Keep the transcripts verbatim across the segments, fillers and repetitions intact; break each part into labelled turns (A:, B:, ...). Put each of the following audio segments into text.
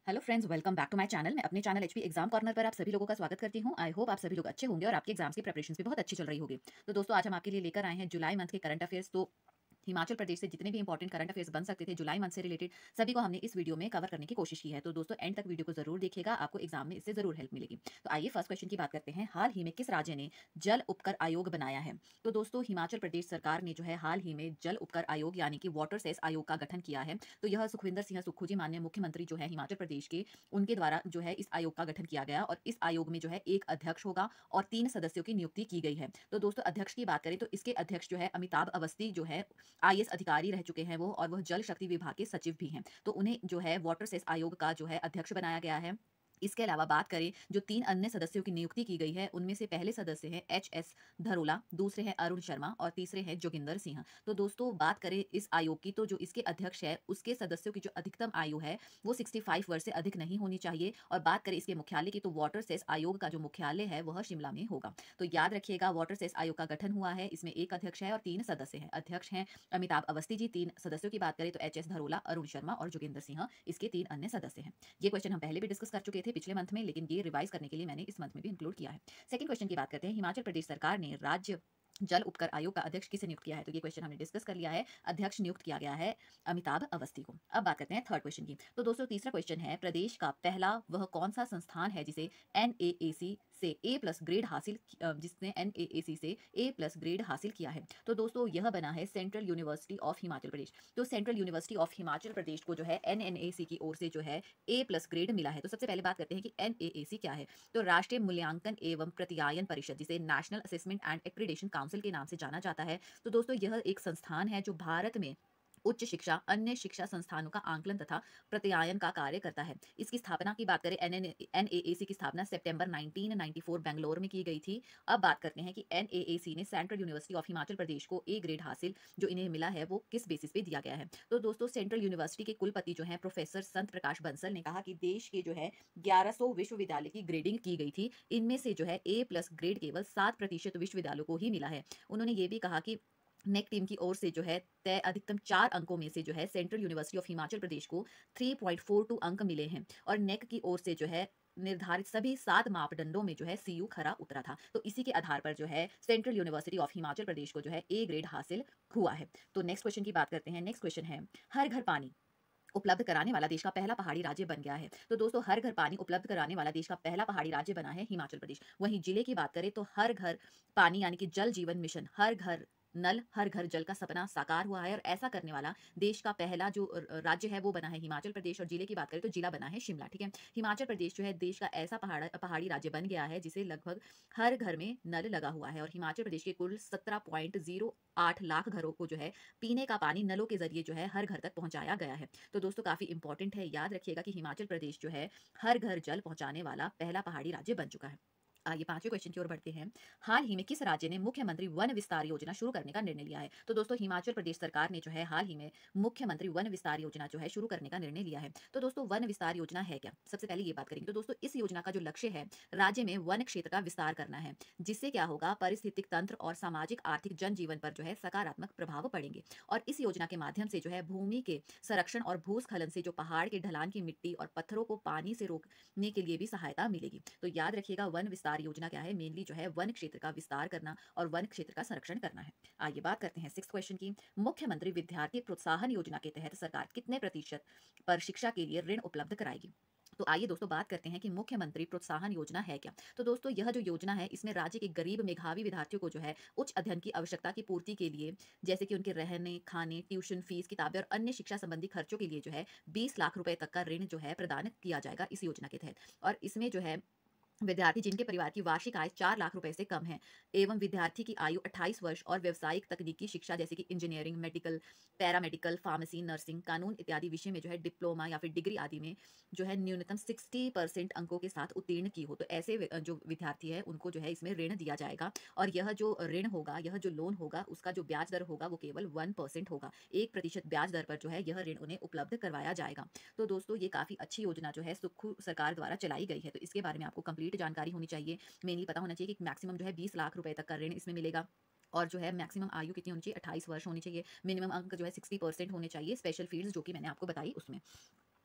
A: Hello friends, welcome back to my channel. मैं अपने channel HP exam corner पर आप सभी लोगों का स्वागत करती हूं। आई होप आप सभी लोग अच्छे होंगे और आपके एग्जाम्स की प्रिपरेशंस भी बहुत अच्छी चल रही होगी। तो दोस्तों, आज हम आपके लिए लेकर आए हैं जुलाई मंथ के करंट अफेयर्स। तो हिमाचल प्रदेश से जितने भी इंपॉर्टेंट करंट अफेयर्स बन सकते थे जुलाई मंथ से रिलेटेड, सभी को हमने इस वीडियो में कवर करने की कोशिश की है। तो दोस्तों, एंड तक वीडियो को जरूर देखिएगा, आपको एग्जाम में इससे जरूर हेल्प मिलेगी। तो आइए फर्स्ट क्वेश्चन की बात करते हैं। हाल ही में किस राज्य ने जल उपकर आयोग बनाया है? तो दोस्तों, हिमाचल प्रदेश सरकार ने जो है हाल ही में जल उपकर आयोग यानी कि वाटर सेस आयोग का गठन किया है। तो यह सुखविंदर सिंह सुक्खू जी, माननीय मुख्यमंत्री जो है हिमाचल प्रदेश के, उनके द्वारा जो है इस आयोग का गठन किया गया और इस आयोग में जो है एक अध्यक्ष होगा और तीन सदस्यों की नियुक्ति की गई है। तो दोस्तों, अध्यक्ष की बात करें तो इसके अध्यक्ष जो है अमिताभ अवस्थी जो है आईएएस अधिकारी रह चुके हैं वो, और वह जल शक्ति विभाग के सचिव भी हैं। तो उन्हें जो है वाटर सेस आयोग का जो है अध्यक्ष बनाया गया है। इसके अलावा बात करें, जो तीन अन्य सदस्यों की नियुक्ति की गई है उनमें से पहले सदस्य हैं एच एस धरोला, दूसरे हैं अरुण शर्मा और तीसरे हैं जोगिंदर सिंह। तो दोस्तों, बात करें इस आयोग की, तो जो इसके अध्यक्ष है उसके सदस्यों की जो अधिकतम आयु है वो पैंसठ वर्ष से अधिक नहीं होनी चाहिए। और बात करें इसके मुख्यालय की, तो वाटर सेस आयोग का जो मुख्यालय है वह शिमला में होगा। तो याद रखिएगा, वाटर सेस आयोग का गठन हुआ है, इसमें एक अध्यक्ष है और तीन सदस्य हैं। अध्यक्ष हैं अमिताभ अवस्थी जी, तीन सदस्यों की बात करें तो एच एस धरोला, अरुण शर्मा और जोगिंदर सिंह इसके तीन अन्य सदस्य हैं। ये क्वेश्चन हम पहले भी डिस्कस कर चुके थे पिछले मंथ में, लेकिन ये रिवाइज करने के लिए मैंने इस मंथ में भी इंक्लूड किया है। सेकंड क्वेश्चन की बात करते हैं। हिमाचल प्रदेश सरकार ने राज्य जल उपकर आयोग का अध्यक्ष किसे नियुक्त किया है? तो ये क्वेश्चन हमने डिस्कस कर लिया है। अध्यक्ष नियुक्त किया गया है अमिताभ अवस्थी को। अब बात करते हैं थर्ड क्वेश्चन की। तो दोस्तों, तीसरा क्वेश्चन है, प्रदेश का पहला वह कौन सा संस्थान है जिसे एनएएसी से ए प्लस ग्रेड हासिल अ, जिसने एनएएसी से ए प्लस ग्रेड हासिल किया है? तो दोस्तों, यह बना है central university of Himachal Pradesh. तो central university of Himachal Pradesh को जो है एनएनएसी की ओर से जो है ए प्लस ग्रेड मिला है। तो सबसे पहले बात करते हैं कि एनएएसी क्या है। तो राष्ट्रीय मूल्यांकन एवं प्रतियायन परिषद, जिसे national assessment and accreditation council के नाम से जाना जाता है। तो दोस्तों, यह एक संस्थान है जो भारत में उच्च शिक्षा, अन्य शिक्षा संस्थानों का आंकलन तथा प्रत्यायन का कार्य करता है। इसकी स्थापना की बात करें, एनएएसी की स्थापना सितंबर उन्नीस सौ चौरानवे बेंगलोर में की गई थी। अब बात करते हैं कि एनएएसी ने central university of Himachal Pradesh को ए ग्रेड हासिल जो इन्हें मिला है वो किस बेसिस पे दिया गया है? तो दोस्तों, सेंट्रल यूनिवर्सिटी के कुलपति जो है प्रोफेसर संत प्रकाश बंसल ने कहा कि देश के जो है ग्यारह सौ विश्वविद्यालय की ग्रेडिंग की गई थी। इनमें से जो है ए प्लस ग्रेड केवल सात प्रतिशत विश्वविद्यालयों को ही मिला है। उन्होंने ये भी कहा कि नेक टीम की ओर से जो है तय अधिकतम चार अंकों में से जो है central university of Himachal Pradesh को तीन पॉइंट चार दो अंक मिले हैं, और नेक की ओर से जो है निर्धारित सभी सात मापदंडों में जो है सीयू खरा उतरा था। तो इसी के आधार पर जो है central university of Himachal Pradesh को जो है ए ग्रेड हासिल हुआ है। तो नेक्स्ट क्वेश्चन की बात करते हैं। नेक्स्ट क्वेश्चन है, हर घर पानी उपलब्ध कराने वाला देश का पहला पहाड़ी राज्य बन गया है। तो दोस्तों, हर घर पानी उपलब्ध कराने वाला देश का पहला पहाड़ी राज्य बना है हिमाचल प्रदेश। वहीं जिले की बात करें तो हर घर पानी यानी कि जल जीवन मिशन, हर घर नल हर घर जल का सपना साकार हुआ है, और ऐसा करने वाला देश का पहला जो राज्य है वो बना है हिमाचल प्रदेश। और जिले की बात करें तो जिला बना है शिमला। ठीक है, हिमाचल प्रदेश जो है देश का ऐसा पहाड़ पहाड़ी राज्य बन गया है जिसे लगभग हर घर में नल लगा हुआ है, और हिमाचल प्रदेश के कुल सत्रह पॉइंट जीरो आठ लाख घरों को जो है पीने का पानी नलों के जरिए जो है हर घर तक पहुंचाया गया है। तो दोस्तों, काफी इंपॉर्टेंट है, याद रखिएगा कि हिमाचल प्रदेश जो है हर घर जल पहुंचाने वाला पहला पहाड़ी राज्य बन चुका है। आइए पांचवें क्वेश्चन की ओर बढ़ते हैं। हाल ही में किस राज्य ने मुख्यमंत्री वन विस्तार योजना शुरू करने का निर्णय लिया है? तो दोस्तों, हिमाचल प्रदेश सरकार ने जो है हाल ही में मुख्यमंत्री वन विस्तार योजना जो है शुरू करने का निर्णय लिया है। तो दोस्तों, वन विस्तार योजना है क्या, सबसे पहले ये बात करेंगे। तो दोस्तों, इस योजना का जो लक्ष्य है, राज्य में वन क्षेत्र का विस्तार करना है, जिससे क्या होगा, पारिस्थितिक तंत्र और सामाजिक आर्थिक जनजीवन पर जो है सकारात्मक प्रभाव पड़ेंगे। और इस योजना के माध्यम से जो है भूमि के संरक्षण और भूस्खलन से जो पहाड़ के ढलान की मिट्टी और पत्थरों को पानी से रोकने के लिए भी सहायता मिलेगी। तो याद रखिएगा, वन विस्तार योजना क्या है, मेनली जो है वन क्षेत्र का विस्तार करना और वन क्षेत्र का संरक्षण करना है। आइए बात करते हैं सिक्स क्वेश्चन की। मुख्यमंत्री विद्यार्थी प्रोत्साहन योजना के तहत सरकार कितने प्रतिशत पर शिक्षा के लिए ऋण उपलब्ध कराएगी? तो आइए दोस्तों, बात करते हैं कि मुख्यमंत्री प्रोत्साहन योजना है क्या। तो दोस्तों, यह जो योजना है इसमें राज्य के गरीब मेधावी विद्यार्थियों को जो है उच्च अध्ययन की आवश्यकता की पूर्ति के लिए, जैसे कि उनके रहने, खाने, ट्यूशन फीस, किताबें और अन्य शिक्षा संबंधी खर्चों के लिए जो है बीस लाख रुपए तक का ऋण जो है प्रदान किया जाएगा इस योजना के तहत। और इसमें जो है विद्यार्थी जिनके परिवार की वार्षिक आय चार लाख रुपए से कम है, एवं विद्यार्थी की आयु अट्ठाईस वर्ष और व्यावसायिक तकनीकी शिक्षा जैसे कि engineering, medical, paramedical, pharmacy, nursing, कानून इत्यादि विषय में जो है डिप्लोमा या फिर डिग्री आदि में जो है न्यूनतम साठ परसेंट अंकों के साथ उत्तीर्ण की हो, तो ऐसे वि- जो विद्यार्थी है उनको जो है इसमें ऋण दिया जाएगा। और यह जो ऋण होगा, यह जो लोन होगा, उसका जो ब्याज दर होगा वो केवल वन परसेंट होगा। एक प्रतिशत ब्याज दर पर जो है यह ऋण उन्हें उपलब्ध करवाया जाएगा। तो दोस्तों, ये काफी अच्छी योजना जो है सुक्खू सरकार द्वारा चलाई गई है। तो इसके बारे में आपको कंप्लीट जानकारी होनी चाहिए। मेनली पता होना चाहिए कि मैक्सिमम जो है बीस लाख रुपए तक का ऋण इसमें मिलेगा, और जो है मैक्सिमम आयु कितनी होनी चाहिए, अट्ठाईस वर्ष होनी चाहिए। मिनिमम अंक जो है साठ परसेंट होने चाहिए स्पेशल फील्ड्स जो कि मैंने आपको बताई उसमें।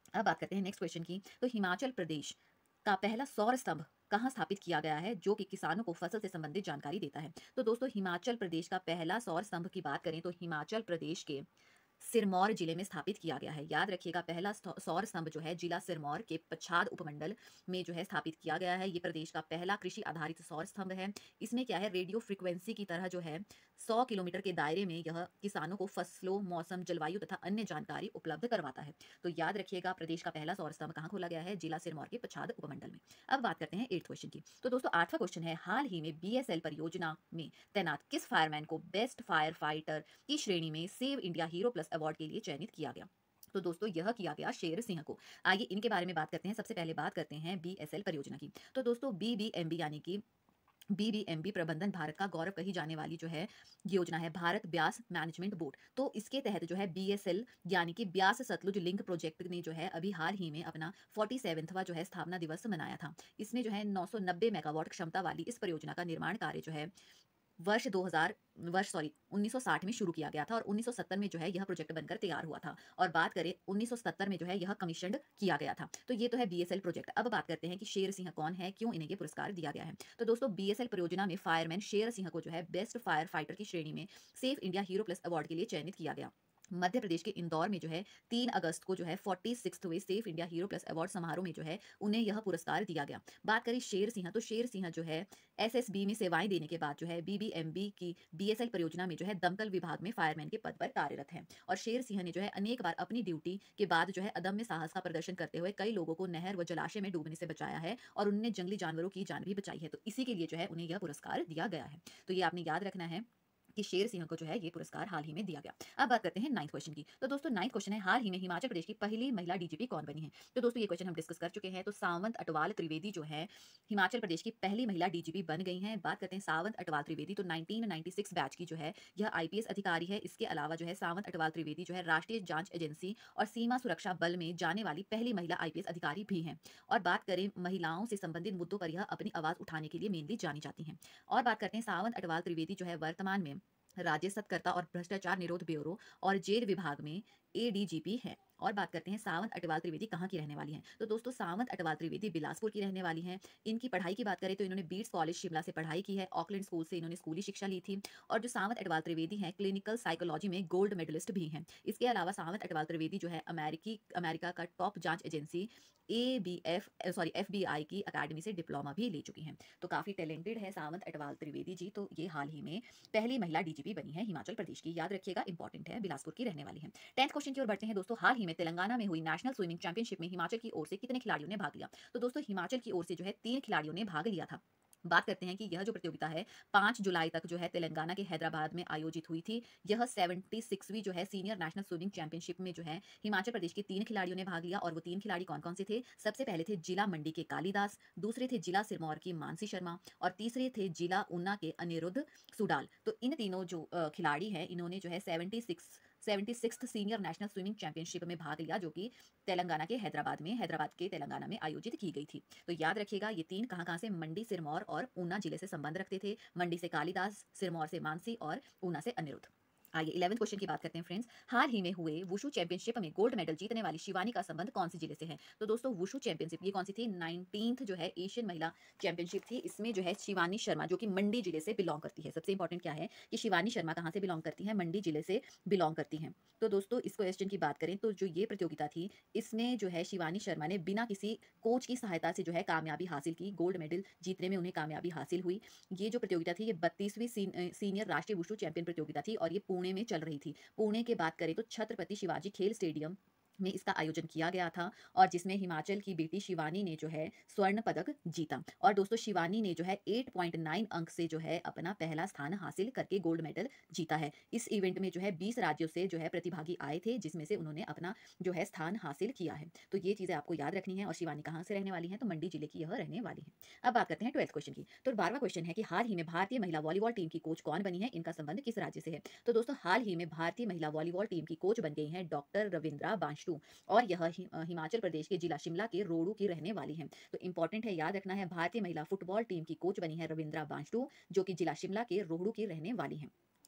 A: अब बात करते हैं नेक्स्ट क्वेश्चन की। तो हिमाचल प्रदेश का पहला सौर स्तंभ कहाँ स्थापित किया गया है जो कि किसानों को फसल से संबंधित जानकारी देता है? तो दोस्तों हिमाचल प्रदेश का पहला सौर स्तंभ की बात करें तो हिमाचल प्रदेश के सिरमौर जिले में स्थापित किया गया है। याद रखिएगा, पहला स्थौ- सौर स्तंभ जो है जिला सिरमौर के पच्छाद उपमंडल में जो है स्थापित किया गया है। ये प्रदेश का पहला कृषि आधारित सौर स्तंभ है। इसमें क्या है, रेडियो फ्रिक्वेंसी की तरह जो है सौ किलोमीटर के दायरे में यह किसानों को फसलों, मौसम, जलवायु तथा अन्य जानकारी उपलब्ध करवाता है। तो याद रखिएगा, प्रदेश का पहला सौर स्तंभ कहाँ खोला गया है? जिला सिरमौर के पच्छाद उपमंडल में। अब बात करते हैं एट्थ क्वेश्चन की। तो दोस्तों आठवां क्वेश्चन है, हाल ही में बीएसएल परियोजना में तैनात किस फायरमैन को बेस्ट फायर फाइटर की श्रेणी में save India hero plus award के लिए चयनित किया गया? तो दोस्तों यह किया गया शेर सिंह को। आइए इनके बारे में बात करते हैं। सबसे पहले बात करते हैं बीएसएल परियोजना की। तो दोस्तों बीबीएमबी यानी कि बीबीएमबी प्रबंधन भारत का गौरव कही जाने वाली जो है योजना है, भारत ब्यास मैनेजमेंट बोर्ड। तो इसके तहत जो है बीएसएल यानी कि ब्यास सतलुज लिंक प्रोजेक्ट ने जो है अभी हाल ही में अपना फोर्टी सेवेंथवा जो है स्थापना दिवस मनाया था। इसमें जो है नौ सौ नब्बे मेगावाट क्षमता वाली इस परियोजना का निर्माण कार्य जो है वर्ष दो हज़ार वर्ष सॉरी उन्नीस सौ साठ में शुरू किया गया था और उन्नीस सौ सत्तर में जो है यह प्रोजेक्ट बनकर तैयार हुआ था। और बात करें उन्नीस सौ सत्तर में जो है यह कमीशन्ड किया गया था। तो ये तो है बीएसएल प्रोजेक्ट। अब बात करते हैं कि शेर सिंह कौन है, क्यों इन्हें ये पुरस्कार दिया गया है। तो दोस्तों बीएसएल परियोजना में फायरमैन शेर सिंह को जो है बेस्ट फायर फाइटर की श्रेणी में safe India hero plus award के लिए चयनित किया गया। मध्य प्रदेश के इंदौर में जो है तीन अगस्त को जो है फोर्टी सिक्सवें safe India hero plus award समारोह में जो है उन्हें यह पुरस्कार दिया गया। बात करें शेर सिंह, तो शेर सिंह जो है एसएसबी में सेवाएं देने के बाद जो है बीबीएमबी की बीएसएल परियोजना में जो है दमकल विभाग में फायरमैन के पद पर कार्यरत है। और शेर सिंह ने जो है अनेक बार अपनी ड्यूटी के बाद जो है अदम्य साहस का प्रदर्शन करते हुए कई लोगों को नहर व जलाशय में डूबने से बचाया है और उन्होंने जंगली जानवरों की जान भी बचाई है। तो इसी के लिए जो है उन्हें यह पुरस्कार दिया गया है। तो ये आपने याद रखना है कि शेर सिंह को जो है ये पुरस्कार हाल ही में दिया गया। अब बात करते हैं नाइन्थ क्वेश्चन की। तो दोस्तों नाइन्थ क्वेश्चन है, हाल ही में हिमाचल प्रदेश की पहली महिला डीजीपी कौन बनी है? तो दोस्तों ये क्वेश्चन हम डिस्कस कर चुके हैं। तो सावंत अटवाल त्रिवेदी जो है हिमाचल प्रदेश की पहली महिला डीजीपी बन गई हैं। बात करते हैं सावंत अटवाल त्रिवेदी, तो नाइनटीन नाइंटी सिक्स बैच की जो है यह आईपीएस अधिकारी है। इसके अलावा जो है सावंत अटवाल त्रिवेदी जो है राष्ट्रीय जांच एजेंसी और सीमा सुरक्षा बल में जाने वाली पहली महिला आईपीएस अधिकारी भी हैं। और बात करें महिलाओं से संबंधित मुद्दों पर यह अपनी आवाज उठाने के लिए मेनली जानी जाती हैं। और बात करते हैं सावंत अटवाल त्रिवेदी जो है वर्तमान में राज्य सत्कर्ता और भ्रष्टाचार निरोध ब्यूरो और जेल विभाग में एडीजीपी है। और बात करते हैं सावंत अटवाल त्रिवेदी कहाँ की रहने वाली हैं। तो दोस्तों सावंत अटवाल त्रिवेदी बिलासपुर की रहने वाली हैं। इनकी पढ़ाई की बात करें तो इन्होंने बीट्स कॉलेज शिमला से पढ़ाई की है। ऑकलैंड स्कूल से इन्होंने स्कूली शिक्षा ली थी। और जो सावंत अटवाल त्रिवेदी हैं क्लिनिकल साइकोलॉजी में गोल्ड मेडलिस्ट भी हैं। इसके अलावा सावंत अटवाल त्रिवेदी जो है अमेरिकी अमेरिका का टॉप जांच agency A B F sorry F B I की अकेडमी से डिप्लोमा भी ले चुकी हैं। तो काफ़ी टैलेंटेड है सावंत अटवाल त्रिवेदी जी। तो ये हाल ही में पहली महिला डीजीपी बनी है हिमाचल प्रदेश की। याद रखिएगा, इंपॉर्टेंट है, बिलासपुर की रहने वाली है। टेंथ क्वेश्चन की ओर बढ़ते हैं दोस्तों। हाल ही में तेलंगाना में हुई नेशनल स्विमिंग चैंपियनशिप में हिमाचल की ओर से कितने खिलाड़ियों ने भाग लिया? तो दोस्तों हिमाचल की ओर से जो है तीन खिलाड़ियों ने भाग लिया था। बात करते हैं कि यह जो प्रतियोगिता है पाँच जुलाई तक जो है तेलंगाना के हैदराबाद में आयोजित हुई थी। यह सेवेंटी सिक्सवीं जो है सीनियर नेशनल स्विमिंग चैंपियनशिप में जो है हिमाचल प्रदेश के तीन खिलाड़ियों ने भाग लिया। और वो तीन खिलाड़ी कौन कौन से थे? सबसे पहले थे जिला मंडी के कालीदास, दूसरे थे जिला सिरमौर की मानसी शर्मा और तीसरे थे जिला ऊना के अनिरुद्ध सुडाल। तो इन तीनों जो अ, खिलाड़ी हैं इन्होंने जो है seventy six seventy six senior national swimming championship में भाग लिया, जो कि तेलंगाना के हैदराबाद में हैदराबाद के तेलंगाना में आयोजित की गई थी। तो याद रखिएगा, ये तीन कहाँ कहाँ से, मंडी, सिरमौर और ऊना जिले से संबंध रखते थे। मंडी से कालिदास, सिरमौर से मानसी और ऊना से अनिरुद्ध। आइए इलेवेंथ क्वेश्चन की बात करते हैं फ्रेंड्स। हाल ही में हुए वुशु चैंपियनशिप में गोल्ड मेडल जीतने वाली शिवानी का संबंध कौन से जिले से है? तो दोस्तों वुशु चैंपियनशिप ये कौन सी थी? नाइनटीन्थ जो है एशियन महिला चैंपियनशिप थी। इसमें जो है शिवानी शर्मा जो कि मंडी जिले से बिलोंग करती है। सबसे इंपॉर्टेंट क्या है कि शिवानी शर्मा कहाँ से बिलोंग करती है? मंडी जिले से बिलोंग करती हैं। तो दोस्तों इस क्वेश्चन की बात करें तो जो ये प्रतियोगिता थी इसमें जो है शिवानी शर्मा ने बिना किसी कोच की सहायता से जो है कामयाबी हासिल की। गोल्ड मेडल जीतने में उन्हें कामयाबी हासिल हुई। ये जो प्रतियोगिता थी ये बत्तीसवीं सीनियर राष्ट्रीय वुशु चैंपियन प्रतियोगिता थी और ये पुणे में चल रही थी। पुणे के बात करें तो छत्रपति शिवाजी खेल स्टेडियम में इसका आयोजन किया गया था और जिसमें हिमाचल की बेटी शिवानी ने जो है स्वर्ण पदक जीता। और दोस्तों शिवानी ने जो है आठ पॉइंट नौ अंक से जो है अपना पहला स्थान हासिल करके गोल्ड मेडल जीता है। इस इवेंट में जो है बीस राज्यों से जो है प्रतिभागी आए थे जिसमें से उन्होंने अपना जो है स्थान हासिल किया है। तो ये चीज़ें आपको याद रखनी है। और शिवानी कहाँ से रहने वाली है? तो मंडी जिले की यह रहने वाली है। अब बात करते हैं ट्वेल्थ क्वेश्चन की। तो बारहवां क्वेश्चन है कि हाल ही में भारतीय महिला वॉलीबॉल टीम की कोच कौन बनी है? इनका संबंध किस राज्य से है? तो दोस्तों हाल ही में भारतीय महिला वॉलीबॉल टीम की कोच बन गई है डॉक्टर रविंद्रा बांशटू और यह हि, हिमाचल प्रदेश के जिला शिमला के रोडू की रहने वाली हैं। तो इंपॉर्टेंट है, याद रखना है, भारतीय महिला फुटबॉल टीम की कोच बनी है रविंद्रा बांशटू जो कि जिला शिमला के रोहड़ू की रहने वाली हैं।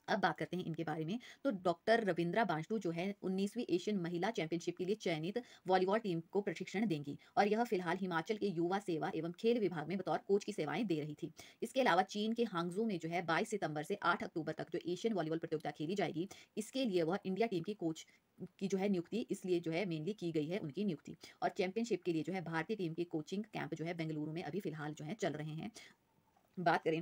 A: अब बात करते हैं इनके बारे में। तो डॉक्टर रविंद्रा बांसु जो है उन्नीसवीं एशियन महिला चैंपियनशिप के लिए चयनित वॉलीबॉल टीम को प्रशिक्षण देंगी और यह फिलहाल हिमाचल के युवा सेवा एवं खेल विभाग में बतौर कोच की सेवाएं दे रही थी। इसके अलावा चीन के हांगजू में जो है बाईस सितंबर से आठ अक्टूबर तक जो एशियन वॉलीबॉल प्रतियोगिता खेली जाएगी, इसके लिए वह इंडिया टीम की कोच की जो है नियुक्ति इसलिए जो है मेनली की गई है उनकी नियुक्ति। और चैंपियनशिप के लिए जो है भारतीय टीम के कोचिंग कैंप जो है बेंगलुरु में अभी फिलहाल जो है चल रहे हैं। बात करें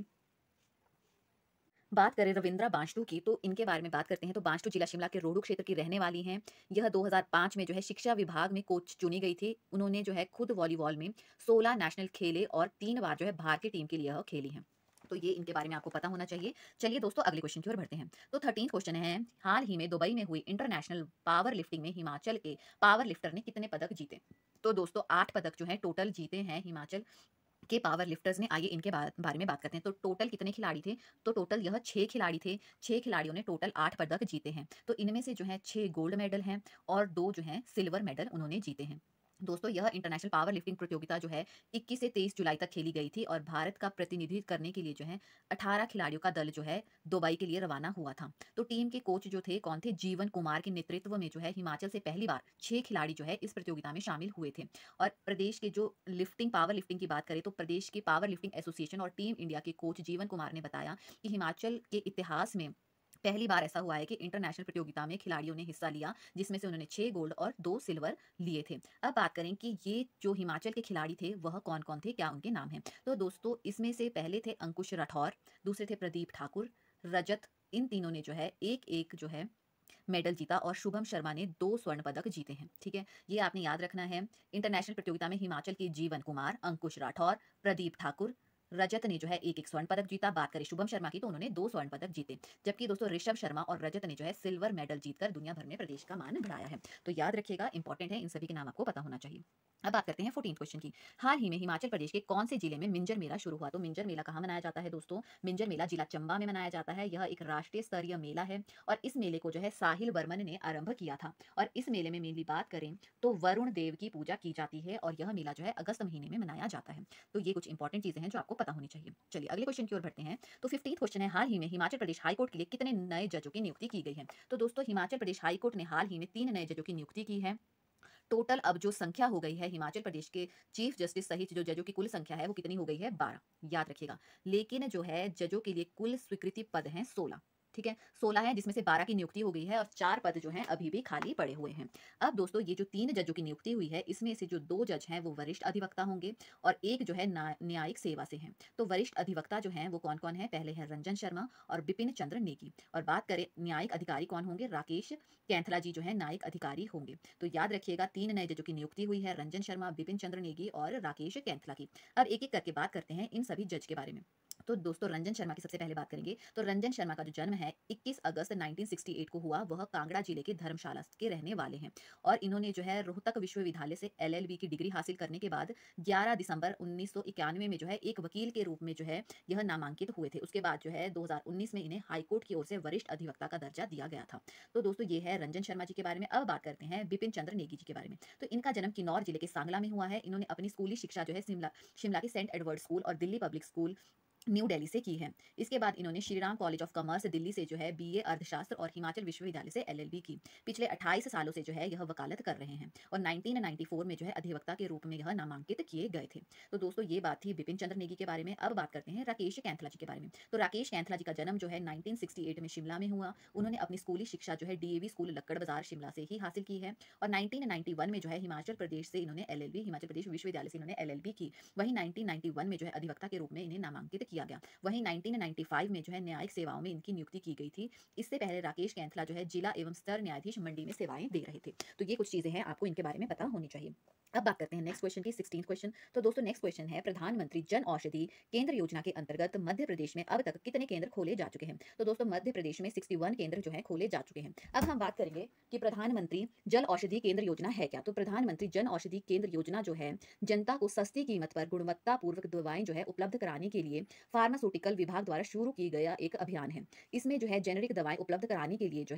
A: बात करें रविंद्रा बांसु की, तो इनके बारे में बात करते हैं। तो बांसु जिला शिमला के रोहडू क्षेत्र की रहने वाली हैं। यह दो हज़ार पाँच में जो है शिक्षा विभाग में कोच चुनी गई थी। उन्होंने जो है खुद वॉलीबॉल में सोलह नेशनल खेले और तीन बार जो है भारतीय टीम के लिए यह खेली हैं। तो ये इनके बारे में आपको पता होना चाहिए। चलिए दोस्तों अगले क्वेश्चन की ओर बढ़ते हैं। तो थर्टीन क्वेश्चन है, हाल ही में दुबई में हुई इंटरनेशनल पावर लिफ्टिंग में हिमाचल के पावर लिफ्टर ने कितने पदक जीते? तो दोस्तों आठ पदक जो है टोटल जीते हैं हिमाचल के पावर लिफ्टर्स ने। आइए इनके बा, बारे में बात करते हैं। तो टोटल कितने खिलाड़ी थे? तो टोटल यह छह खिलाड़ी थे। छह खिलाड़ियों ने टोटल आठ पदक जीते हैं। तो इनमें से जो है छह गोल्ड मेडल हैं और दो जो है सिल्वर मेडल उन्होंने जीते हैं। दोस्तों यह इंटरनेशनल पावर लिफ्टिंग प्रतियोगिता जो है इक्कीस से तेईस जुलाई तक खेली गई थी और भारत का प्रतिनिधित्व करने के लिए जो है अठारह खिलाड़ियों का दल जो है दुबई के लिए रवाना हुआ था। तो टीम के कोच जो थे कौन थे? जीवन कुमार के नेतृत्व में जो है हिमाचल से पहली बार छह खिलाड़ी जो है इस प्रतियोगिता में शामिल हुए थे। और प्रदेश के जो लिफ्टिंग पावर लिफ्टिंग की बात करें तो प्रदेश के पावर लिफ्टिंग एसोसिएशन और टीम इंडिया के कोच जीवन कुमार ने बताया कि हिमाचल के इतिहास में पहली बार ऐसा हुआ है कि इंटरनेशनल प्रतियोगिता में खिलाड़ियों ने हिस्सा लिया, जिसमें से उन्होंने छह गोल्ड और दो सिल्वर लिए थे। अब बात करें कि ये जो हिमाचल के खिलाड़ी थे वह कौन कौन थे, क्या उनके नाम हैं? तो दोस्तों इसमें से पहले थे अंकुश राठौर, दूसरे थे प्रदीप ठाकुर, रजत, इन तीनों ने जो है एक एक जो है मेडल जीता और शुभम शर्मा ने दो स्वर्ण पदक जीते हैं। ठीक है, ये आपने याद रखना है। इंटरनेशनल प्रतियोगिता में हिमाचल के जीवन कुमार, अंकुश राठौर, प्रदीप ठाकुर, रजत ने जो है एक एक स्वर्ण पदक जीता। बात करें शुभम शर्मा की तो उन्होंने दो स्वर्ण पदक जीते। जबकि दोस्तों ऋषभ शर्मा और रजत ने जो है सिल्वर मेडल जीतकर दुनिया भर में प्रदेश का मान बढ़ाया है। तो याद रखिएगा, इंपॉर्टेंट है, इन सभी के नाम आपको पता होना चाहिए। अब बात करते हैं फोर्टीन क्वेश्चन की। हाल ही में हिमाचल प्रदेश के कौन से जिले में मिंजर मेला शुरू हुआ? तो मिंजर मेला कहाँ मनाया जाता है दोस्तों? मिंजर मेला जिला चंबा में मनाया जाता है। यह एक राष्ट्रीय स्तरीय मेला है और इस मेले को जो है साहिल बर्मन ने आरंभ किया था। और इस मेले में मेनली बात करें तो वरुण देव की पूजा की जाती है और यह मेला जो है अगस्त महीने में मनाया जाता है। तो ये कुछ इंपॉर्टेंट चीजें हैं जो आपको पता होनी चाहिए। चलिए अगले क्वेश्चन की ओर बढ़ते हैं। तो फिफ्टीन क्वेश्चन है, हाल ही में हिमाचल प्रदेश हाईकोर्ट के लिए कितने नए जजों की नियुक्ति की गई है? तो दोस्तों हिमाचल प्रदेश हाईकोर्ट ने हाल ही में तीन नए जजों की नियुक्ति की है। टोटल अब जो संख्या हो गई है हिमाचल प्रदेश के चीफ जस्टिस सहित जो जजों की कुल संख्या है वो कितनी हो गई है? बारह, याद रखिएगा। लेकिन जो है जजों के लिए कुल स्वीकृति पद हैं सोलह। ठीक है, सोलह है जिसमें से बारह की नियुक्ति हो गई है और चार पद जो हैं अभी भी खाली पड़े हुए हैं। अब दोस्तों ये जो तीन जजों की नियुक्ति हुई है इसमें से जो दो जज हैं वो वरिष्ठ अधिवक्ता होंगे और एक जो है ना- न्यायिक सेवा से हैं। तो वरिष्ठ अधिवक्ता जो हैं वो कौन कौन है? पहले है रंजन शर्मा और बिपिन चंद्र नेगी। और बात करें न्यायिक अधिकारी कौन होंगे? राकेश कैंथला जी जो है न्यायिक अधिकारी होंगे। तो याद रखिएगा, तीन नए जजों की नियुक्ति हुई है, रंजन शर्मा, बिपिन चंद्र नेगी और राकेश कैंथला की। अब एक एक करके बात करते हैं इन सभी जज के बारे में। तो दोस्तों रंजन शर्मा की सबसे पहले बात करेंगे। तो रंजन शर्मा का जो जन्म है इक्कीस अगस्त उन्नीस सौ अड़सठ को हुआ। वह कांगड़ा जिले के धर्मशाला के रहने वाले हैं और इन्होंने जो है रोहतक विश्वविद्यालय से एलएलबी की डिग्री हासिल करने के बाद ग्यारह दिसंबर उन्नीस सौ इक्यानवे में जो है एक वकील के रूप में जो है यह नामांकित हुए थे। उसके बाद जो है दो हज़ार उन्नीस में इन्हें हाईकोर्ट की ओर से वरिष्ठ अधिवक्ता का दर्जा दिया गया था। तो दोस्तों ये है रंजन शर्मा जी के बारे में। अब बात करते हैं बिपिन चंद्र नेगी जी के बारे में। तो इनका जन्म किन्नौर जिले के सांगला में हुआ है। इन्होंने अपनी स्कूली शिक्षा जो है शिमला शिमला के सेंट एडवर्ड स्कूल और Delhi public school new Delhi से की है। इसके बाद इन्होंने Shriram college of commerce Delhi से जो है बीए अर्थशास्त्र और हिमाचल विश्वविद्यालय से एलएलबी की। पिछले अट्ठाईस सालों से जो है यह वकालत कर रहे हैं और उन्नीस सौ चौरानवे में जो है अधिवक्ता के रूप में यह नामांकित किए गए थे। तो दोस्तों ये बात थी बिपिन चंद्र नेगी के बारे में। अब बात करते हैं राकेश कैंथला जी के बारे में। तो राकेश कैंथला जी का जन्म जो है उन्नीस सौ अड़सठ में शिमला में हुआ। उन्होंने अपनी स्कूली शिक्षा जो है डीएवी स्कूल लक्कड़ बाजार शिमला से ही हासिल की है और उन्नीस सौ इक्यानवे में जो है हिमाचल प्रदेश से इन्होंने एलएलबी हिमाचल प्रदेश विश्वविद्यालय से इन्होंने एलएलबी की। वहीं उन्नीस सौ इक्यानवे में जो है अधिवक्ता के रूप में इन्हें नामांकित किया गया। वहीं उन्नीस सौ पचानवे में जो है न्यायिक सेवाओं में इनकी नियुक्ति की गई थी। इससे पहले राकेश कैंथला जो है जिला एवं स्तर न्यायाधीश मंडी में सेवाएं दे रहे थे। तो ये कुछ चीजें हैं आपको इनके बारे में पता होनी चाहिए। अब बात करते हैं नेक्स्ट क्वेश्चन की, सिक्सटीन क्वेश्चन। तो दोस्तों नेक्स्ट क्वेश्चन है, प्रधानमंत्री जन औषधि केंद्र योजना के अंतर्गत मध्य प्रदेश में अब तक कितने केंद्र खोले जा चुके हैं? तो दोस्तों मध्य प्रदेश में इकसठ केंद्र जो है खोले जा चुके हैं। अब हम बात करेंगे कि प्रधानमंत्री जन औषधि केंद्र योजना है क्या। तो प्रधानमंत्री जन औषधि केंद्र योजना जो है जनता को सस्ती कीमत पर गुणवत्तापूर्वक दवाएं जो है उपलब्ध कराने के लिए फार्मास्यूटिकल विभाग द्वारा शुरू की गया एक अभियान है। इसमें जो है जेनेरिक दवाएं उपलब्ध कराने के लिए जो है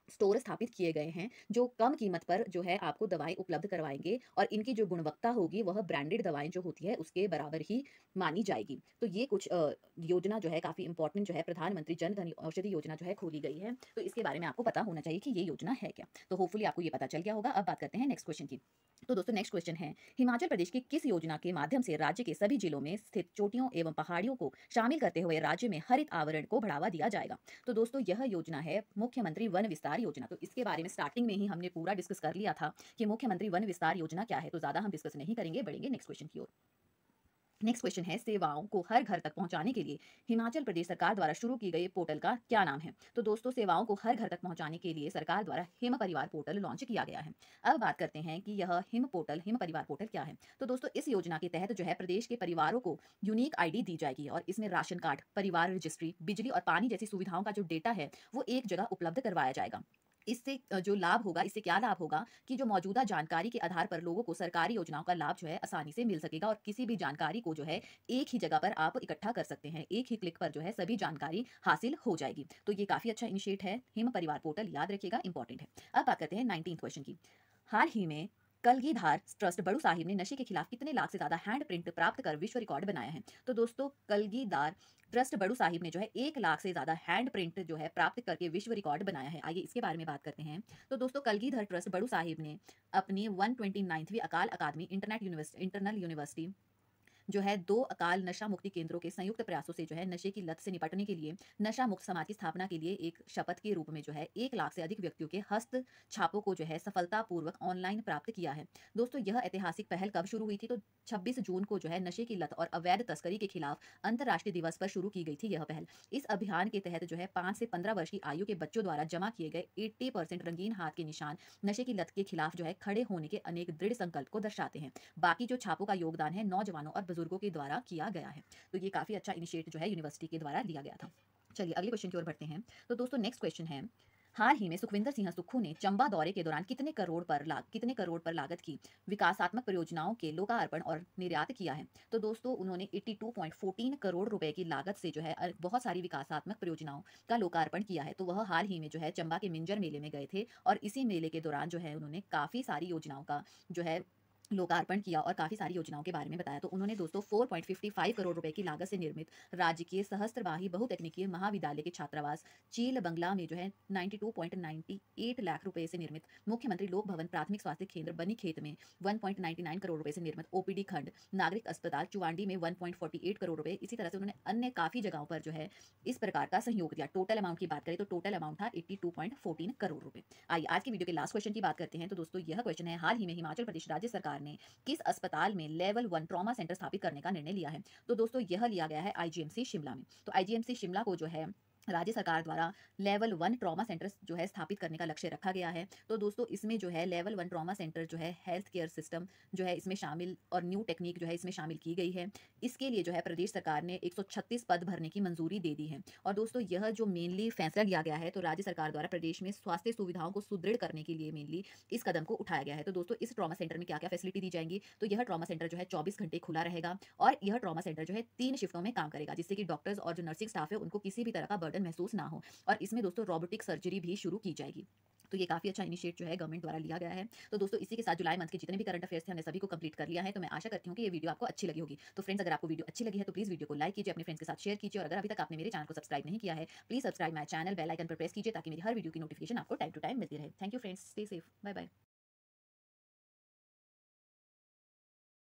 A: स्टोर स्थापित किए गए हैं, जो कम कीमत पर जो है आपको दवाएँ उपलब्ध करवाएँगे और इनकी जो गुणवत्ता होगी वह ब्रांडेड दवाएँ जो होती है उसके बराबर ही मानी जाएगी। तो ये कुछ अ, योजना जो है काफ़ी इम्पोर्टेंट जो है प्रधानमंत्री जन धन औषधि योजना जो है खोली गई है। तो इसके बारे में आपको पता होना चाहिए कि ये योजना है क्या? तो होपफुली आपको ये पता चल गया होगा। अब बात करते हैं नेक्स्ट क्वेश्चन की। तो दोस्तों नेक्स्ट क्वेश्चन है, हिमाचल प्रदेश की किस योजना के माध्यम से राज्य के सभी जिलों में स्थित चोटियों एवं पहाड़ियों को शामिल करते हुए राज्य में हरित आवरण को बढ़ावा दिया जाएगा? तो दोस्तों यह योजना है मुख्यमंत्री वन विस्तार योजना। तो इसके बारे में स्टार्टिंग में ही हमने पूरा डिस्कस कर लिया था कि मुख्यमंत्री वन विस्तार योजना क्या है, तो ज्यादा हम डिस्कस नहीं करेंगे, बढ़ेंगे नेक्स्ट क्वेश्चन की ओर। नेक्स्ट क्वेश्चन है, सेवाओं को हर घर तक पहुंचाने के लिए हिमाचल प्रदेश सरकार द्वारा शुरू की गई पोर्टल का क्या नाम है? तो दोस्तों सेवाओं को हर घर तक पहुंचाने के लिए सरकार द्वारा हिम परिवार पोर्टल लॉन्च किया गया है। अब बात करते हैं कि यह हिम पोर्टल हिम परिवार पोर्टल क्या है। तो दोस्तों इस योजना के तहत जो है प्रदेश के परिवारों को यूनिक आईडी दी जाएगी और इसमें राशन कार्ड, परिवार रजिस्ट्री, बिजली और पानी जैसी सुविधाओं का जो डेटा है वो एक जगह उपलब्ध करवाया जाएगा। इससे अ, जो लाभ होगा, इससे क्या लाभ होगा कि जो मौजूदा जानकारी के आधार पर लोगों को सरकारी योजनाओं का लाभ जो है आसानी से मिल सकेगा और किसी भी जानकारी को जो है एक ही जगह पर आप इकट्ठा कर सकते हैं। एक ही क्लिक पर जो है सभी जानकारी हासिल हो जाएगी। तो ये काफ़ी अच्छा इनिशिएट है, हिम परिवार पोर्टल, याद रखिएगा, इंपॉर्टेंट है। अब बात करते हैं नाइनटीन्थ क्वेश्चन की। हाल ही में कलगीधार ट्रस्ट बड़ू साहिब ने नशे के खिलाफ कितने लाख से ज्यादा हैंड प्रिंट प्राप्त कर विश्व रिकॉर्ड बनाया है? तो दोस्तों कलगीधार ट्रस्ट बड़ू साहिब ने जो है एक लाख से ज्यादा हैंड प्रिंट जो है प्राप्त करके विश्व रिकॉर्ड बनाया है। आइए इसके बारे में बात करते हैं। तो दोस्तों कलगीधर ट्रस्ट बड़ू साहिब ने अपनी वन ट्वेंटी नाइन्थवीं Akal academy internet university internal university जो है दो अकाल नशा मुक्ति केंद्रों के संयुक्त प्रयासों से जो है नशे की लत से निपटने के लिए नशा मुक्त समाज की स्थापना के लिए एक शपथ के रूप में जो है एक लाख से अधिक व्यक्तियों के हस्त छापों को जो है सफलतापूर्वक ऑनलाइन प्राप्त किया है। दोस्तों यह ऐतिहासिक पहल कब शुरू हुई थी? तो छब्बीस जून को जो है नशे की लत और अवैध तस्करी के खिलाफ अंतर्राष्ट्रीय दिवस पर शुरू की गई थी यह पहल। इस अभियान के तहत जो है पाँच से पंद्रह वर्ष की आयु के बच्चों द्वारा जमा किए गए एट्टी परसेंट रंगीन हाथ के निशान नशे की लत के खिलाफ जो है खड़े होने के अनेक दृढ़ संकल्प को दर्शाते हैं। बाकी जो छापों का योगदान है नौजवानों और बुजुर्गों के द्वारा किया गया है। तो ये काफी अच्छा इनिशिएट जो है यूनिवर्सिटी के द्वारा लिया गया था। चलिए अगले क्वेश्चन की ओर बढ़ते हैं। तो दोस्तों नेक्स्ट क्वेश्चन है, हाल ही में सुखविंदर सिंह सुक्खू ने चंबा दौरे के दौरान कितने करोड़ पर लाग कितने करोड़ पर लागत की विकासात्मक परियोजनाओं के लोकार्पण और निर्यात किया है? तो दोस्तों उन्होंने बयासी पॉइंट एक चार करोड़ रुपए की लागत से जो है अ, बहुत सारी विकासात्मक परियोजनाओं का लोकार्पण किया है। तो वह हाल ही में जो है चंबा के मिंजर मेले में गए थे और इसी मेले के दौरान जो है उन्होंने काफी सारी योजनाओं का जो है लोकार्पण किया और काफी सारी योजनाओं के बारे में बताया। तो उन्होंने दोस्तों चार पॉइंट पाँच पाँच करोड़ रुपए की लागत से निर्मित राजकीय सहस्त्रबाही बहुतकनीकीय महाविद्यालय के छात्रावास चील बंगला में जो है बानवे पॉइंट अट्ठानवे लाख रुपए से निर्मित मुख्यमंत्री लोक भवन प्राथमिक स्वास्थ्य केंद्र बनी खेत में एक पॉइंट नौ नौ करोड़ रुपए से निर्मित ओपीडी खंड नागरिक अस्पताल चुवांडी में एक पॉइंट चार आठ करोड़ रुपए। इसी तरह से उन्होंने अन्य काफी जगहों पर जो है इस प्रकार का सहयोग दिया। टोटल अमाउंट की बात करें तो टोटल अमाउंट था बयासी पॉइंट एक चार करोड़ रुपए। आइए आज की वीडियो के लास्ट क्वेश्चन की बात करते हैं। तो दोस्तों यह क्वेश्चन है, हाल ही में हिमाचल प्रदेश राज्य सरकार ने किस अस्पताल में लेवल वन ट्रॉमा सेंटर स्थापित करने का निर्णय लिया है? तो दोस्तों यह लिया गया है आईजीएमसी शिमला में। तो आईजीएमसी शिमला को जो है राज्य सरकार द्वारा लेवल वन ट्रॉमा सेंटर जो है स्थापित करने का लक्ष्य रखा गया है। तो दोस्तों इसमें जो है लेवल वन ट्रॉमा सेंटर जो है हेल्थ केयर सिस्टम जो है इसमें शामिल और न्यू टेक्निक जो है इसमें शामिल की गई है। इसके लिए जो है प्रदेश सरकार ने एक सौ छत्तीस पद भरने की मंजूरी दे दी है। और दोस्तों यह जो मेनली फैसला लिया गया है तो राज्य सरकार द्वारा प्रदेश में स्वास्थ्य सुविधाओं को सुदृढ़ करने के लिए मेनली इस कदम को उठाया गया है। तो दोस्तों इस ट्रॉमा सेंटर में क्या क्या फैसिलिटी दी जाएंगी? तो यह ट्रॉमा सेंटर जो है चौबीस घंटे खुला रहेगा और यह ट्रॉमा सेंटर जो है तीन शिफ्टों में काम करेगा, जिससे कि डॉक्टर्स और जो नर्सिंग स्टाफ है उनको किसी भी तरह का बर्डन महसूस ना हो। और इसमें दोस्तों रोबोटिक सर्जरी भी शुरू की जाएगी। तो ये काफी अच्छा इनिशिएट जो है गवर्नमेंट द्वारा लिया गया है। तो दोस्तों इसी के साथ जुलाई मंथ के जितने भी करंट अफेयर्स थे हमने सभी को कंप्लीट कर लिया है। तो मैं आशा करती हूँ कि ये वीडियो आपको अच्छी लगी होगी। तो फ्रेंड्स अगर आपको वीडियो अच्छी लगी है तो प्लीज वीडियो को लाइक कीजिए, अपने फ्रेंड्स के साथ शेयर कीजिए और अगर अभी तक आपने मेरे चैनल को सब्सक्राइब नहीं किया है please subscribe my channel, bell icon पर प्रेस कीजिए ताकि मेरी हर वीडियो की नोटिफिकेशन आपको टाइम टू टाइम मिलती रहे। Thank you friends, stay safe, bye bye.